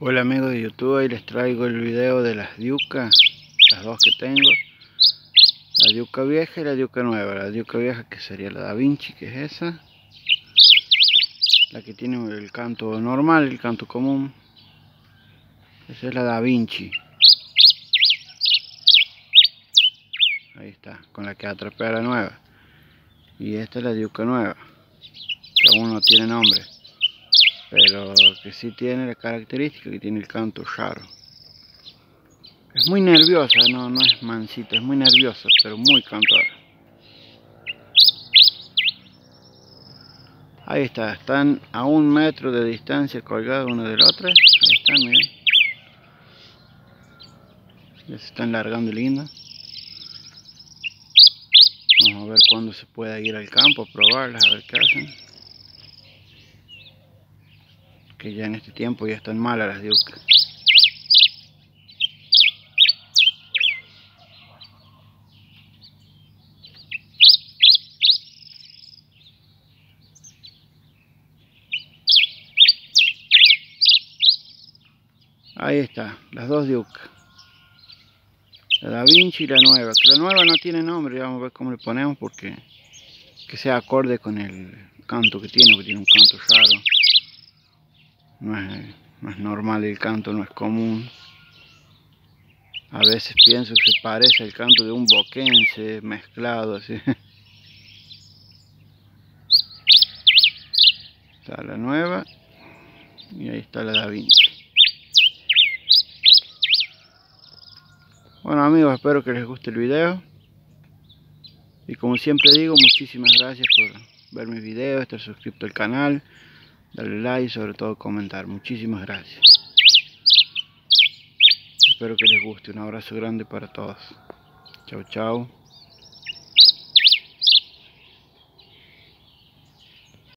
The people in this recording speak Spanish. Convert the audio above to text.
Hola amigos de YouTube, hoy les traigo el video de las Diuca, las dos que tengo, la Diuca vieja y la Diuca nueva. La Diuca vieja que sería la Da Vinci, que es esa, la que tiene el canto normal, el canto común, esa es la Da Vinci. Ahí está, con la que atrapé a la nueva. Y esta es la Diuca nueva, que aún no tiene nombre, pero que sí tiene la característica que tiene el canto raro. Es muy nerviosa, no es mansita, es muy nerviosa, pero muy cantora. Ahí está, están a 1 metro de distancia colgadas una de la otra. Ahí están, miren. Ya se están largando lindo. Vamos a ver cuándo se pueda ir al campo a probarlas, a ver qué hacen. Que ya en este tiempo ya están malas las diucas. Ahí está, las dos diucas. La Da Vinci y la nueva. Que la nueva no tiene nombre, vamos a ver cómo le ponemos porque que sea acorde con el canto que tiene, porque tiene un canto raro. No es normal el canto, no es común. A veces pienso que se parece al canto de un boquense mezclado así. Está la nueva y ahí está la Da Vinci. Bueno amigos, espero que les guste el video. Y como siempre digo, muchísimas gracias por ver mis videos, estar suscrito al canal, darle like y sobre todo comentar. Muchísimas gracias. Espero que les guste. Un abrazo grande para todos. Chao, chao.